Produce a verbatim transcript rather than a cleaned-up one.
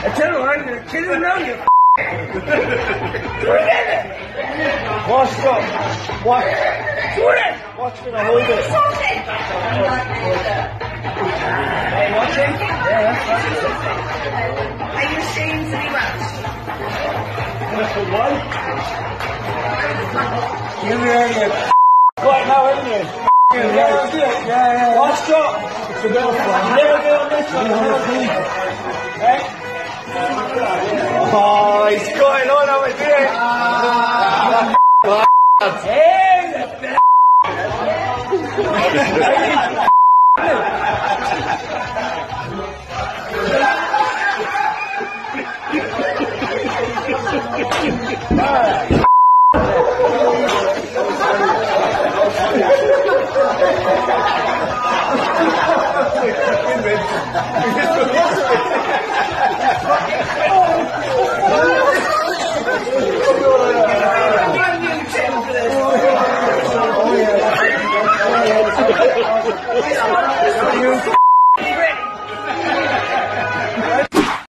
I tell you, I'm gonna kill you now, you do it! What's up? What? Do it! What's gonna hold it? Hey, watching? Yeah, that's right. Are you ashamed to be Welsh? What? You really Right now, isn't it? yeah, yeah, yeah, yeah. What's up? It's a bit of fun. You never get on this one. Eh? Oh, he's going on over there. Ah, Hey!